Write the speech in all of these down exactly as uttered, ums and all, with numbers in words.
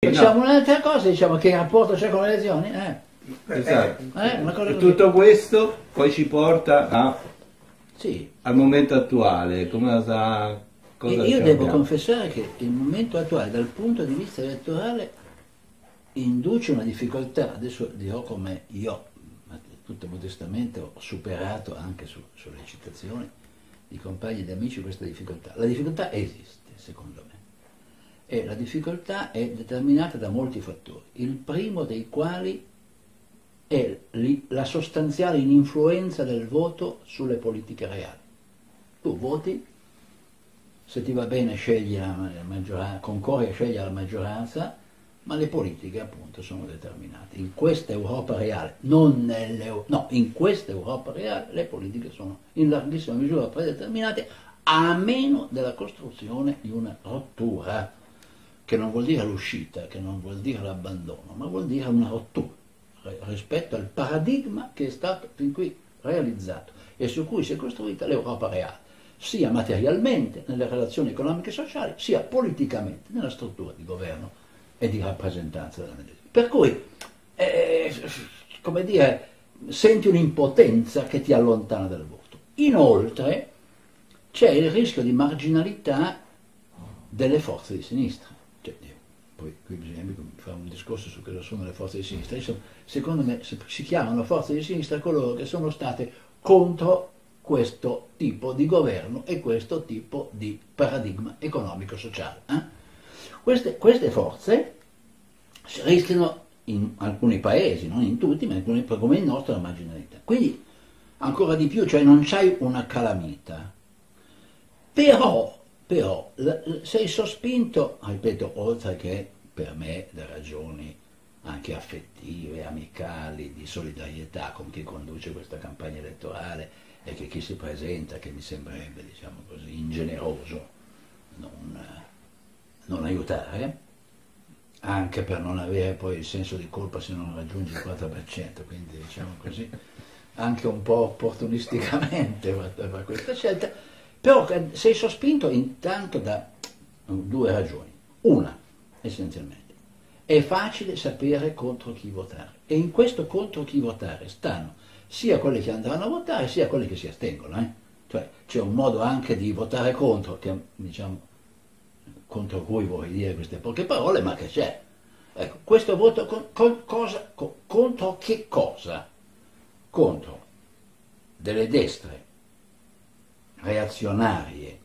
Diciamo un'altra cosa, diciamo che rapporto c'è con le elezioni? Eh. Esatto. Eh, una cosa E così. tutto questo poi ci porta a, Sì. al momento attuale. Cosa, cosa Io ci devo abbiamo? confessare che il momento attuale, dal punto di vista elettorale, induce una difficoltà. Adesso dirò come io, tutto modestamente, ho superato anche su, sulle citazioni di compagni e di amici questa difficoltà. La difficoltà esiste, secondo me. E la difficoltà è determinata da molti fattori, il primo dei quali è la sostanziale ininfluenza del voto sulle politiche reali. Tu voti, se ti va bene scegli la maggioranza, concorri a scegliere la maggioranza, ma le politiche appunto sono determinate. In questa Europa reale, non nelle, no, in questa Europa reale le politiche sono in larghissima misura predeterminate, a meno della costruzione di una rottura, che non vuol dire l'uscita, che non vuol dire l'abbandono, ma vuol dire una rottura rispetto al paradigma che è stato fin qui realizzato e su cui si è costruita l'Europa reale, sia materialmente nelle relazioni economiche e sociali, sia politicamente nella struttura di governo e di rappresentanza della medesima. Per cui, eh, come dire, senti un'impotenza che ti allontana dal voto. Inoltre c'è il rischio di marginalità delle forze di sinistra. Cioè, poi qui bisogna fare un discorso su cosa sono le forze di sinistra. Insomma, secondo me si chiamano forze di sinistra coloro che sono state contro questo tipo di governo e questo tipo di paradigma economico-sociale. Eh? Queste, queste forze rischiano in alcuni paesi, non in tutti, ma in alcuni, come il nostro, la marginalità. Quindi ancora di più, cioè non c'hai una calamita, però Però sei sospinto, ripeto, oltre che per me da ragioni anche affettive, amicali, di solidarietà con chi conduce questa campagna elettorale e che chi si presenta, che mi sembrerebbe, diciamo così, ingeneroso non, non aiutare, anche per non avere poi il senso di colpa se non raggiungi il quattro per cento, quindi diciamo così, anche un po' opportunisticamente per questa scelta. Però sei sospinto intanto da due ragioni. Una, essenzialmente, è facile sapere contro chi votare. E in questo contro chi votare stanno sia quelli che andranno a votare sia quelli che si astengono. Eh? Cioè c'è un modo anche di votare contro, che, diciamo, contro cui vorrei dire queste poche parole, ma che c'è. Ecco, questo voto con, con cosa, con, contro che cosa? Contro delle destre reazionarie,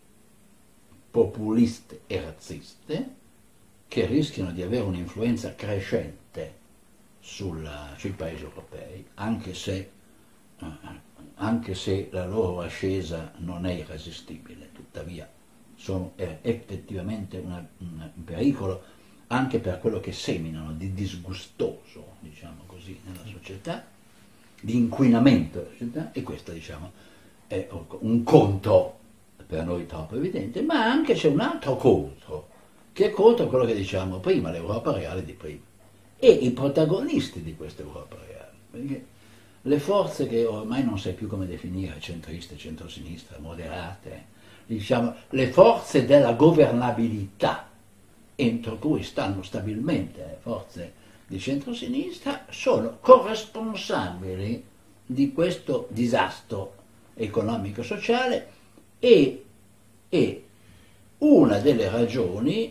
populiste e razziste che rischiano di avere un'influenza crescente sulla, sui paesi europei, anche se, eh, anche se la loro ascesa non è irresistibile, tuttavia sono eh, effettivamente una, una, un pericolo anche per quello che seminano di disgustoso, diciamo così, nella società, di inquinamento della società, e questo, diciamo, è un contro per noi troppo evidente, ma anche c'è un altro contro, che è contro quello che diciamo prima, l'Europa reale di prima, e i protagonisti di questa Europa reale, perché le forze che ormai non sai più come definire, centriste, centrosinistra, moderate, diciamo, le forze della governabilità, entro cui stanno stabilmente le forze di centrosinistra, sono corresponsabili di questo disastro economico-sociale e, e una delle ragioni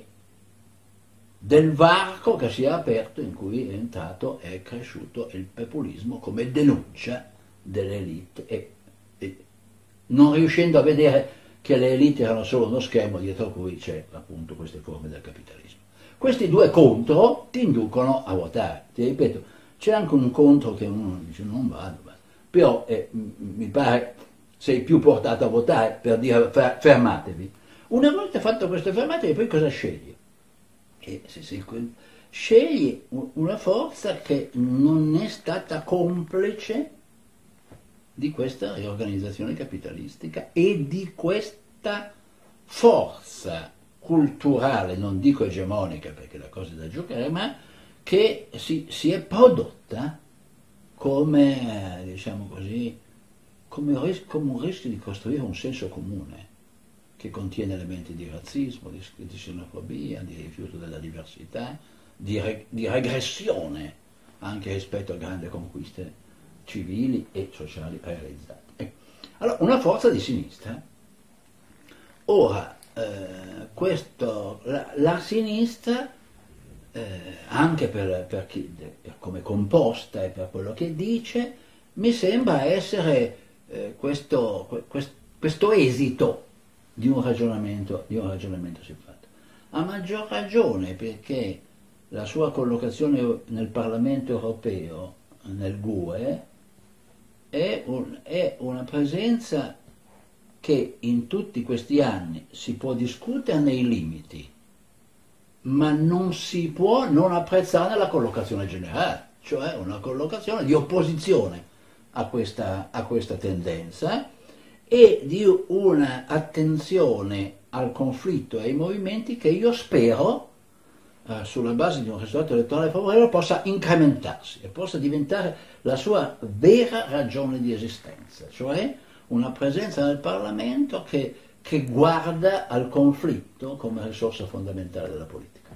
del varco che si è aperto, in cui è entrato e è cresciuto il populismo come denuncia delle elite, e, e non riuscendo a vedere che le elite erano solo uno schermo dietro cui c'è appunto queste forme del capitalismo. Questi due contro ti inducono a votare. Ti ripeto, c'è anche un contro che uno dice non vado, però eh, mi pare sei più portato a votare per dire fermatevi. Una volta fatto questo fermatevi, poi cosa scegli? E se, se, scegli una forza che non è stata complice di questa riorganizzazione capitalistica e di questa forza culturale, non dico egemonica perché la cosa è da giocare, ma che si, si è prodotta come, diciamo così, come un, rischio, come un rischio di costruire un senso comune che contiene elementi di razzismo, di, di xenofobia, di rifiuto della diversità, di, re, di regressione anche rispetto a grandi conquiste civili e sociali realizzate. Ecco. Allora, una forza di sinistra. Ora, eh, questo, la, la sinistra, eh, anche per, per, chi, per come è composta e per quello che dice, mi sembra essere eh, questo, questo, questo esito di un ragionamento, di un ragionamento siffatto. A maggior ragione perché la sua collocazione nel Parlamento europeo, nel G U E, è, un, è una presenza che in tutti questi anni si può discutere nei limiti, ma non si può non apprezzare la collocazione generale, cioè una collocazione di opposizione a questa, a questa tendenza e di un'attenzione al conflitto e ai movimenti che io spero, eh, sulla base di un risultato elettorale favorevole, possa incrementarsi e possa diventare la sua vera ragione di esistenza, cioè una presenza nel Parlamento che, che guarda al conflitto come risorsa fondamentale della politica.